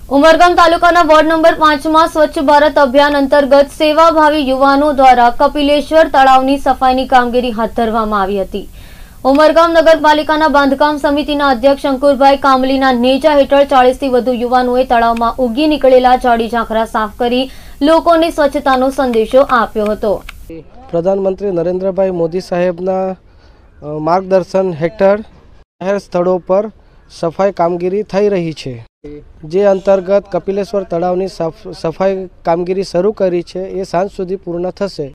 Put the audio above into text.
ઉમરગામ તાલુકાના ward number 5 માં સ્વચ્છ ભારત અભિયાન અંતર્ગત સેવાભાવી યુવાનો દ્વારા કપિલેશ્વર તળાવની સફાઈની કામગીરી હાથ ધરવામાં આવી હતી। ઉમરગામ નગરપાલિકાના બાંધકામ સમિતિના અધ્યક્ષ અંકુરભાઈ કામલીના નેજા હેઠળ 40 થી વધુ યુવાનોએ તળાવમાં ઉગી નીકળેલા ઝાડી ઝાંખરા સાફ કરી લોકોને સ્વચ્છતાનો સંદેશો આપ્યો હતો। પ્રધાનમંત્રી નરેન્દ્રભાઈ મોદી સાહેબના માર્ગદર્શન હેઠળ જાહેર સ્થળો પર સફાઈ કામગીરી થઈ રહી છે, જે અંતર્ગત કપિલેશ્વર તળાવની સફાઈ કામગીરી શરૂ કરી છે। એ સાંજ સુધી પૂર્ણ થશે।